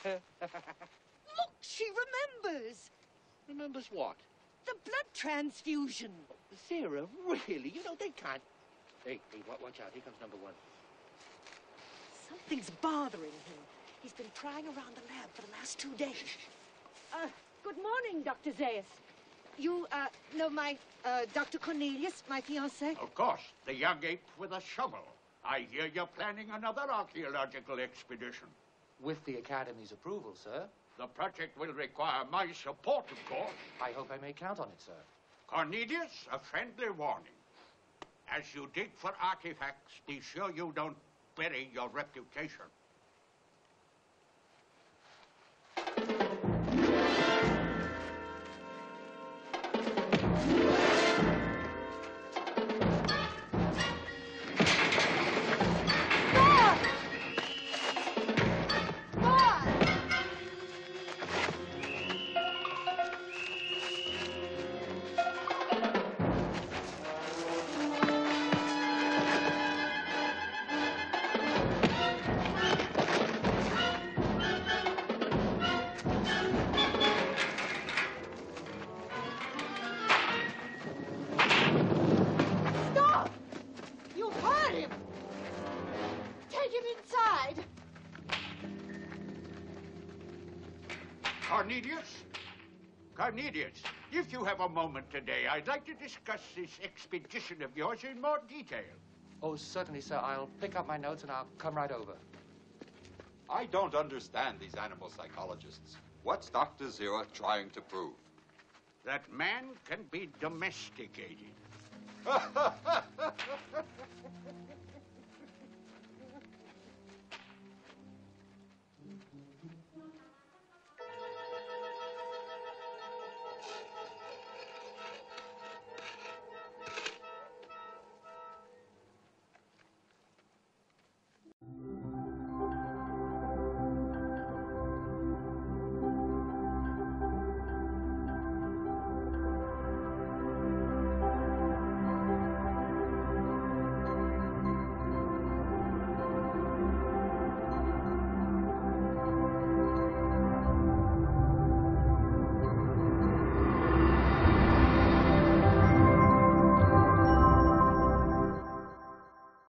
Look, she remembers. Remembers what? The blood transfusion. Sarah, really? You know, they can't. Hey, watch out. Here comes number one. Something's bothering him. He's been prying around the lab for the last 2 days. Good morning, Dr. Zayas. You, know my, Dr. Cornelius, my fiancé? Of course, the young ape with a shovel. I hear you're planning another archaeological expedition. With the Academy's approval, sir. The project will require my support, of course. I hope I may count on it, sir. Cornelius, a friendly warning. As you dig for artifacts, be sure you don't bury your reputation. Cornelius, if you have a moment today, I'd like to discuss this expedition of yours in more detail. Oh, certainly, sir. I'll pick up my notes and I'll come right over. I don't understand these animal psychologists. What's Dr. Zira trying to prove? That man can be domesticated.